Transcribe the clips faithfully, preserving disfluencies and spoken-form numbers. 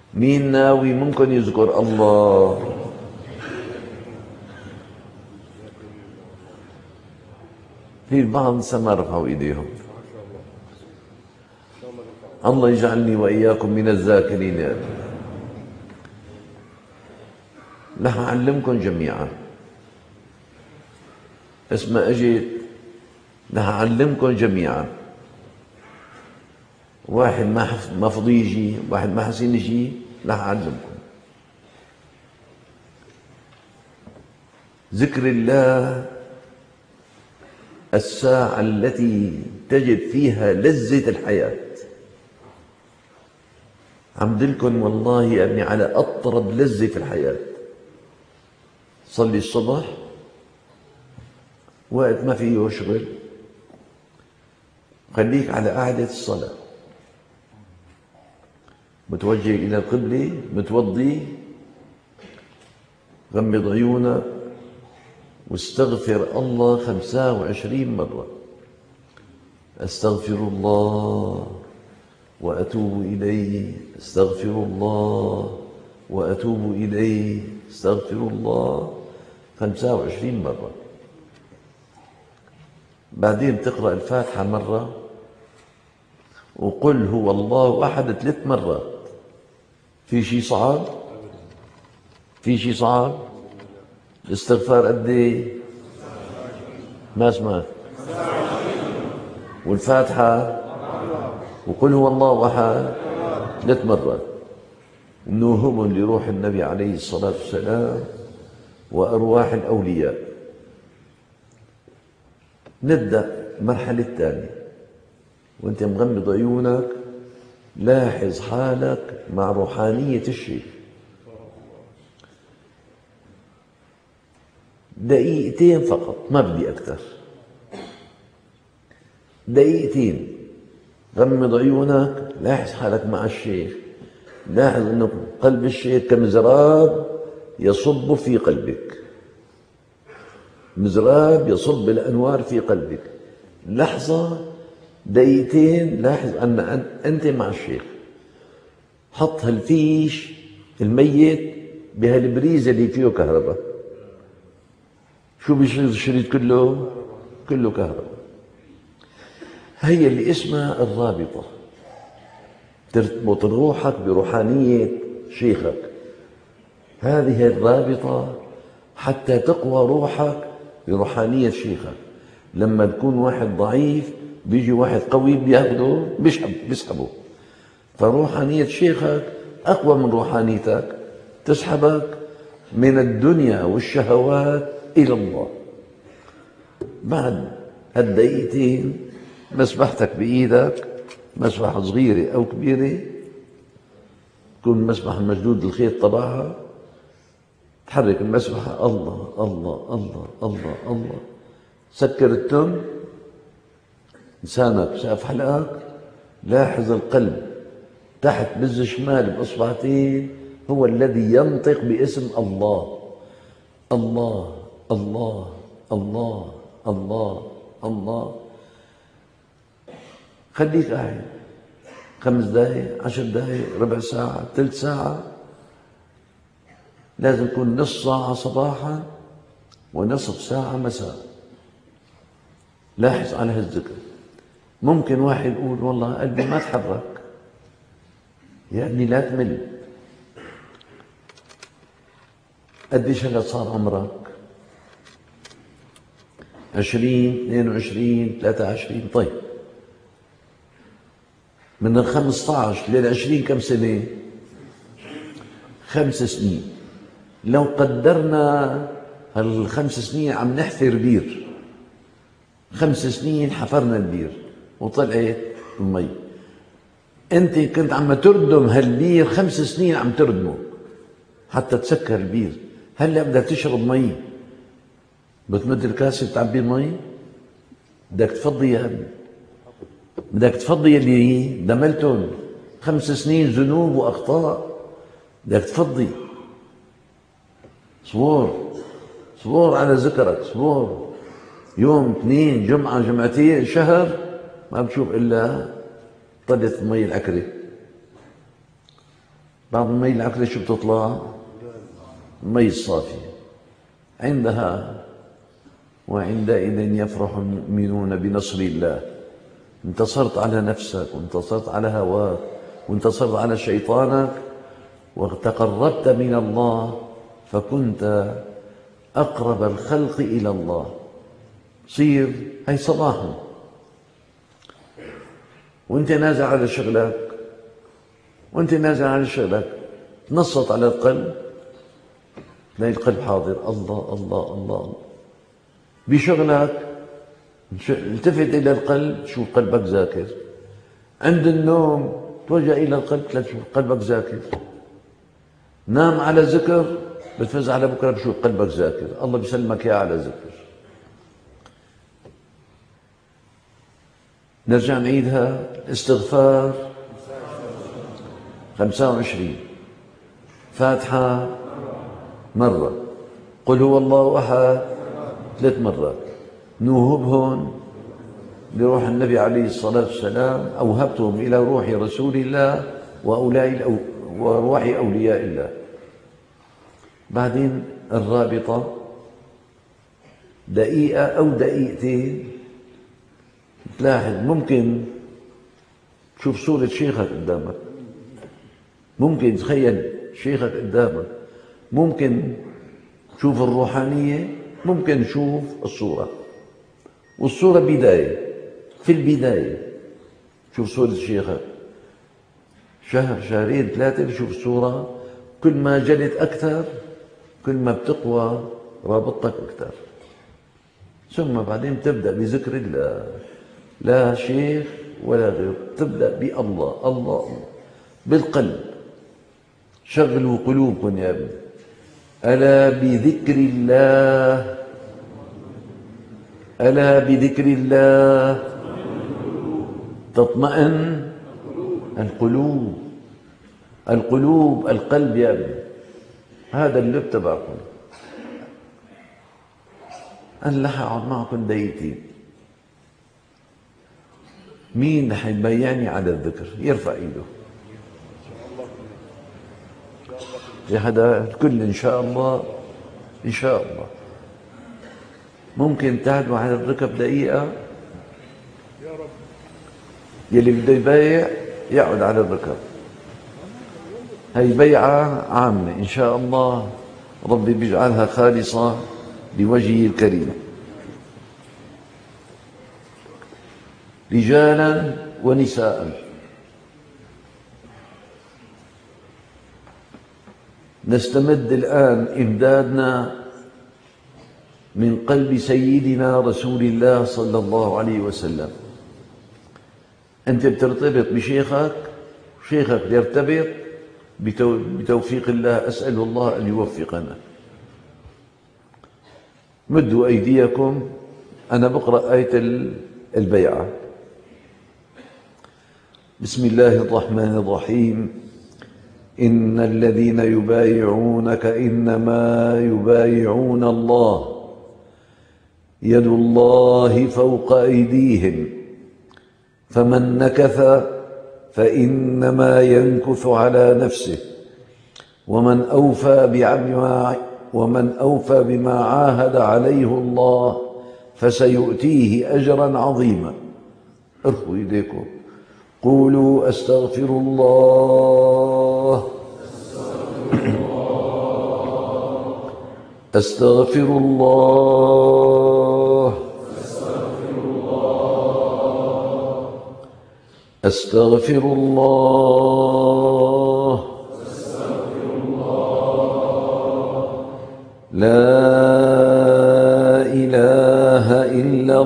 مين ناوي ممكن يذكر الله؟ في البعض لسه ما رفعوا ايديهم. الله يجعلني واياكم من الذاكرين يا رب. رح اعلمكم جميعا. اسمع اجيت رح اعلمكم جميعا. واحد ما ما فضي يجي، واحد ما حسين يجي، رح اعلمكم. ذكر الله الساعة التي تجد فيها لذة الحياة. عم دلكن والله يا ابني على أطرب لذة في الحياة. صلي الصبح وقت ما فيه شغل، خليك على قعدة الصلاة، متوجه إلى القبلة، متوضي، غمض عيونك واستغفر الله خمسة وعشرين مرة. أستغفر الله وأتوب إليه، أستغفر الله وأتوب إليه، أستغفر الله خمسة وعشرين مرة. بعدين تقرأ الفاتحة مرة، وقل هو الله أحد ثلاث مرات. في شي صعب؟ في شي صعب؟ الاستغفار قد ايه؟ ما سمعت. والفاتحة وقل هو الله أحد ثلاث مرات. نوهم لروح النبي عليه الصلاة والسلام وأرواح الأولياء. نبدأ المرحلة الثانية. وانت مغمض عيونك لاحظ حالك مع روحانية الشيخ. دقيقتين فقط، ما بدي أكثر. دقيقتين غمض عيونك، لاحظ حالك مع الشيخ. لاحظ أنه قلب الشيخ كمزراب يصب في قلبك. مزراب يصب الأنوار في قلبك. لحظة، دقيقتين، لاحظ أن أنت مع الشيخ. حط هالفيش الميت بهالبريزة اللي فيه كهرباء. شو بيشغل الشريط؟ كله كله كهرباء. هي اللي اسمها الرابطة، تربط روحك بروحانية شيخك. هذه الرابطة حتى تقوى روحك بروحانية شيخك. لما تكون واحد ضعيف بيجي واحد قوي بياخده بيسحب بيسحبه. فروحانية شيخك أقوى من روحانيتك، تسحبك من الدنيا والشهوات إلى الله. بعد هالدقيقتين مسبحتك بإيدك، مسبحة صغيرة أو كبيرة، تكون مسبحة مشدود الخيط تبعها، تحرك المسبحة الله الله الله الله الله. سكر التم، لسانك سقف حلقك، لاحظ القلب تحت بز شمال بإصبعتين هو الذي ينطق باسم الله. الله الله الله الله الله. خليك قاعد خمس دقايق، عشر دقايق، ربع ساعة، ثلث ساعة. لازم يكون نص ساعة صباحا ونصف ساعة مساء. لاحظ على هالذكر. ممكن واحد يقول والله قلبي ما تحرك. يا ابني لا تمل. قديش هلا صار عمرك؟ عشرين، اثنين وعشرين، ثلاثة وعشرين. طيب من الخمسة عشر للعشرين كم سنة؟ خمس سنين. لو قدرنا هالخمس سنين عم نحفر بير، خمس سنين حفرنا البير وطلعت المي. انت كنت عم تردم هالبير خمس سنين، عم تردمه حتى تسكر البير. هلا بدك تشرب مي، بتمد الكاسة بتعبي مي، بدك تفضي يا ابني، بدك تفضي اللي دملتهم خمس سنين ذنوب واخطاء، بدك تفضي. صبور صبور على ذكرك، صبور. يوم اثنين، جمعة، جمعتين، شهر ما بتشوف إلا طلت المي العكرة. بعض المي العكرة شو بتطلع؟ المي الصافية. عندها وعندئذ يفرح المؤمنون بنصر الله. انتصرت على نفسك وانتصرت على هواك وانتصرت على شيطانك وتقربت من الله، فكنت أقرب الخلق إلى الله. صير هي صباحا وانت نازل على شغلك وانت نازل على شغلك تنصت على القلب، تلاقي القلب حاضر، الله الله الله. بشغلك التفت إلى القلب تشوف قلبك ذاكر. عند النوم توجه إلى القلب تشوف قلبك ذاكر. نام على ذكر بتفز على بكرة بشوف قلبك ذاكر. الله بيسلمك يا على ذكر. نرجع نعيدها. استغفار خمسة وعشرين، فاتحة مرة، قل هو الله أحد ثلاث مرات. نوهبهم لروح النبي عليه الصلاة والسلام، أوهبتهم إلى روح رسول الله وأرواح أولياء الله. بعدين الرابطة دقيقة أو دقيقتين تلاحظ، ممكن تشوف صورة شيخك قدامك، ممكن تخيل شيخك قدامك، ممكن تشوف الروحانية، ممكن تشوف الصورة. والصورة بداية، في البداية شوف صورة شيخك. شهر شهرين ثلاثة بشوف الصورة. كل ما جلت أكثر كل ما بتقوى رابطتك أكثر. ثم بعدين تبدأ بذكر الله، لا شيخ ولا غير، تبدأ بالله الله الله بالقلب. شغلوا قلوبكم يا ابني. ألا بذكر الله ألا بذكر الله تطمئن القلوب. القلوب القلب يا ابني، هذا اللب تبعكم. أنا رح أقعد معكم دقيقتين. مين رح يبيعني على الذكر؟ يرفع ايده. في حدا؟ الكل إن شاء الله. إن شاء الله. ممكن تعدوا على الركب دقيقة؟ يا رب. يلي بده يبايع يقعد على الركب. هي بيعة عامة إن شاء الله، ربي بيجعلها خالصة لوجهه الكريم. رجالا ونساء. نستمد الآن إمدادنا من قلب سيدنا رسول الله صلى الله عليه وسلم. أنت بترتبط بشيخك، شيخك يرتبط بتوفيق الله. أسأل الله أن يوفقنا. مدوا أيديكم. أنا بقرأ آية البيعة. بسم الله الرحمن الرحيم. إن الذين يبايعونك إنما يبايعون الله يد الله فوق أيديهم فمن نكث فإنما ينكث على نفسه ومن أوفى بما ومن أوفى بما عاهد عليه الله فسيؤتيه أجرا عظيما. ارفعوا يديكم. قولوا أستغفر الله أستغفر الله أستغفر الله لا إله إلا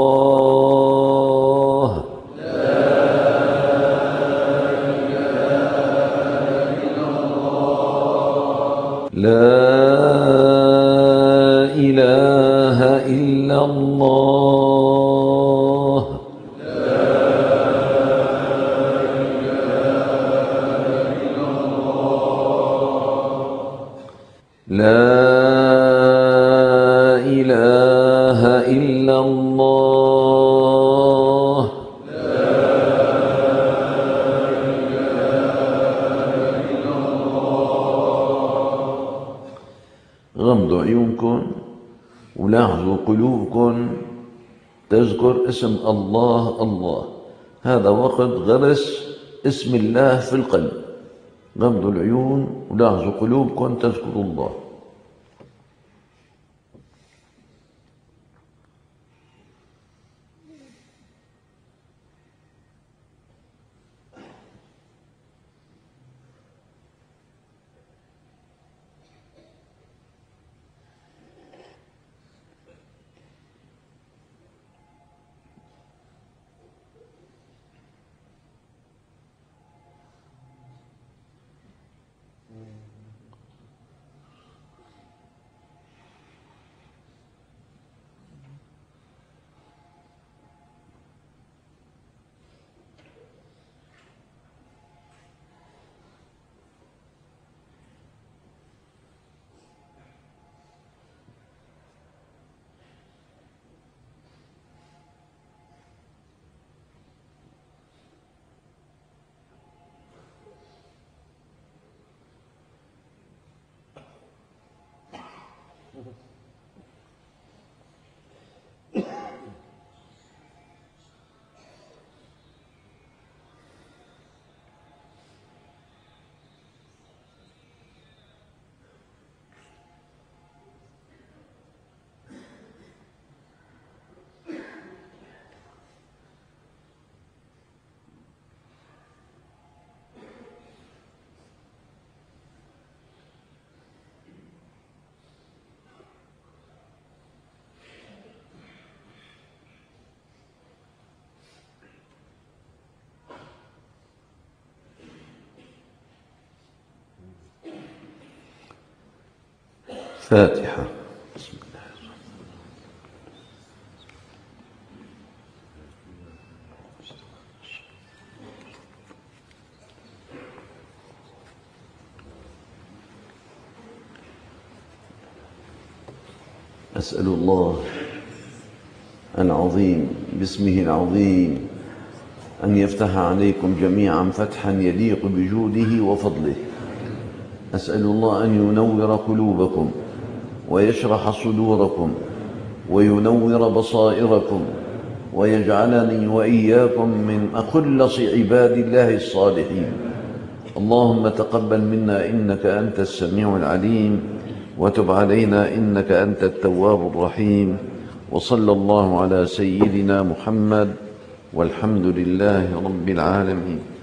الله لا إله إلا الله لا إله إلا الله لا غمضوا عيونكم ولاحظوا قلوبكم تذكر اسم الله الله. هذا وقت غرس اسم الله في القلب. غمضوا العيون ولاحظوا قلوبكم تذكر الله. فاتحة. بسم الله الرحمن الرحيم. أسأل الله العظيم باسمه العظيم أن يفتح عليكم جميعا فتحا يليق بجوده وفضله. أسأل الله أن ينور قلوبكم ويشرح صدوركم وينور بصائركم ويجعلني وإياكم من أخلص عباد الله الصالحين. اللهم تقبل منا إنك أنت السميع العليم وتب علينا إنك أنت التواب الرحيم. وصلى الله على سيدنا محمد والحمد لله رب العالمين.